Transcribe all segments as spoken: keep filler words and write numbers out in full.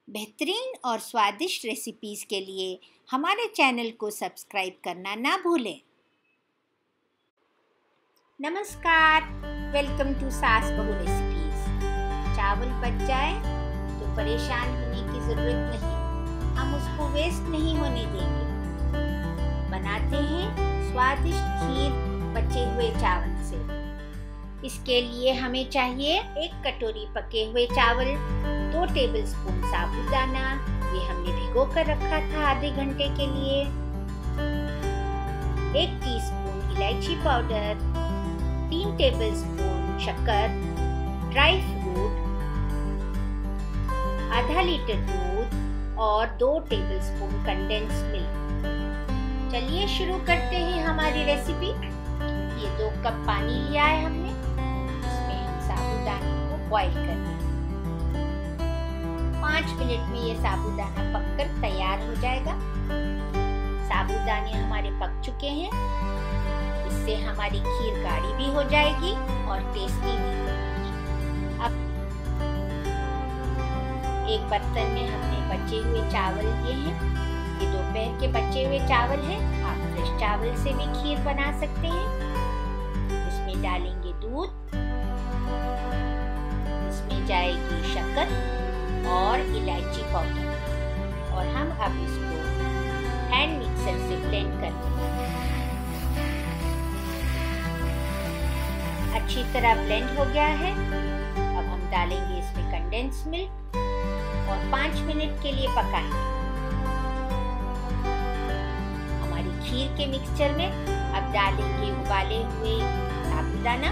बेहतरीन और स्वादिष्ट रेसिपीज़ के लिए हमारे चैनल को सब्सक्राइब करना ना भूलें। नमस्कार, वेलकम टू सास बहू रेसिपीज़। चावल बच जाए तो परेशान होने की ज़रूरत नहीं, हम उसको वेस्ट नहीं होने देंगे। बनाते हैं स्वादिष्ट खीर बचे हुए चावल से। इसके लिए हमें चाहिए एक कटोरी पके हुए चावल, दो टेबलस्पून साबूदाना, ये हमने भिगो कर रखा था आधे घंटे के लिए, एक टीस्पून इलायची पाउडर, तीन टेबलस्पून शक्कर, ड्राई फ्रूट, आधा लीटर दूध और दो टेबलस्पून कंडेंस मिल्क। चलिए शुरू करते हैं हमारी रेसिपी। ये दो कप पानी लिया है हमने, इसमें हम साबूदाने को बॉईल कर लेंगे। पाँच मिनट में ये साबूदाना पककर तैयार हो जाएगा। साबूदाने हमारे पक चुके हैं, इससे हमारी खीर गाढ़ी भी हो जाएगी और टेस्टी भी होगी। अब एक बर्तन में हमने बचे हुए चावल लिए हैं, ये दोपहर के बचे हुए चावल हैं। आप फ्रेश चावल से भी खीर बना सकते हैं। इसमें डालेंगे दूध, इसमें जाएगी शक्कर और इलायची पाउडर, और हम अब इसको हैंड मिक्सर से ब्लेंड कर लेंगे। अच्छी तरह ब्लेंड हो गया है। अब हम डालेंगे इसमें कंडेंस मिल्क और पाँच मिनट के लिए पकाएंगे। हमारी खीर के मिक्सचर में अब डालेंगे उबाले हुए साबूदाना।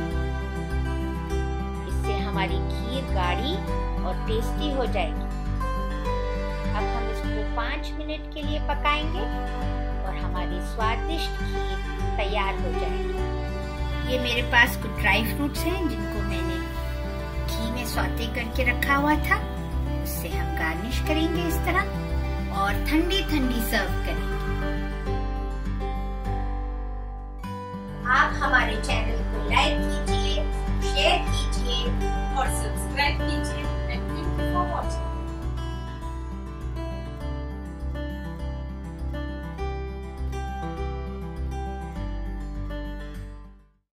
इससे हमारी खीर गाढ़ी और टेस्टी हो जाएगी। अब हम इसको पाँच मिनट के लिए पकाएंगे और हमारी स्वादिष्ट खीर तैयार हो जाएगी। ये मेरे पास कुछ ड्राई फ्रूट्स हैं जिनको मैंने घी में सौते करके रखा हुआ था। उससे हम गार्निश करेंगे इस तरह और ठंडी ठंडी सर्व करेंगे। आप हमारे चैनल को लाइक कीजिए, शेयर कीजिए और सब्सक्राइब कीजिए।